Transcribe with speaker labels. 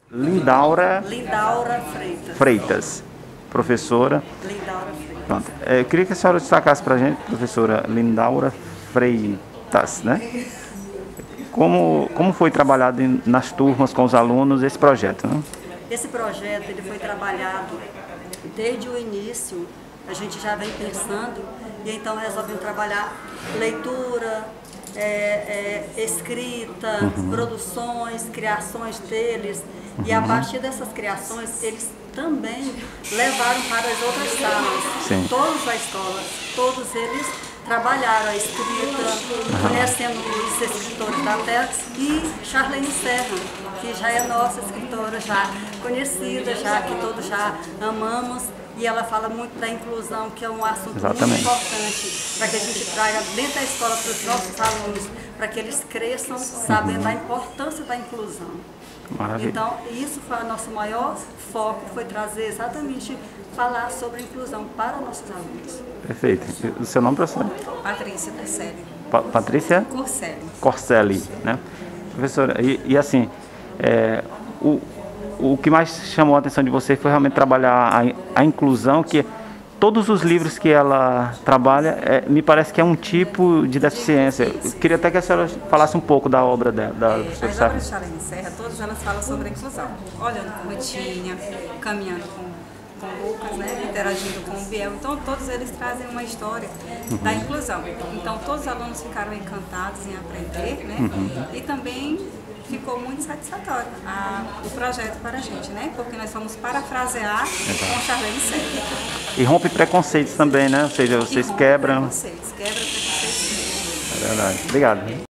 Speaker 1: Lindaura
Speaker 2: Lindaura Freitas.
Speaker 1: Freitas, professora.
Speaker 2: Lindaura Freitas.
Speaker 1: Pronto. Eu queria que a senhora destacasse para a gente, professora Lindaura Freitas, né? Como foi trabalhado nas turmas com os alunos esse projeto, né?
Speaker 2: Esse projeto ele foi trabalhado desde o início, a gente já vem pensando, e então resolvemos trabalhar leitura, escrita, produções, criações deles, e a partir dessas criações eles também levaram para as outras salas.
Speaker 1: Sim.
Speaker 2: Todos da escola, todos eles trabalharam a escrita, conhecendo os escritores da terra, e Charlene Serra, que já é nossa escritora, já conhecida, já que todos já amamos, e ela fala muito da inclusão, que é um assunto muito importante, para que a gente traga dentro da escola para os nossos alunos, para que eles cresçam sabendo a importância da inclusão.
Speaker 1: Maravilha.
Speaker 2: Então, isso foi o nosso maior foco, foi trazer exatamente, falar sobre a inclusão para nossos alunos.
Speaker 1: Perfeito. E o seu nome, professora?
Speaker 3: Patrícia Corselli.
Speaker 1: Patrícia?
Speaker 3: Corselli.
Speaker 1: Corselli, né? Professora, e assim, o que mais chamou a atenção de você foi realmente trabalhar a inclusão, que todos os livros que ela trabalha, me parece que é um tipo de deficiência. Eu queria até que a senhora falasse um pouco da obra dela.
Speaker 3: As obras de Charlene Serra, todas elas falam sobre a inclusão. Olhando com Rotinha, caminhando com o Lucas, né, interagindo com o Biel. Então, todos eles trazem uma história da inclusão. Então, todos os alunos ficaram encantados em aprender, né? E também ficou muito satisfatório o projeto para a gente, né? Porque nós vamos parafrasear com Charlene Serra.
Speaker 1: E rompe preconceitos também, né? Ou seja, vocês quebram.
Speaker 3: Quebra preconceitos.
Speaker 1: É verdade. Obrigado.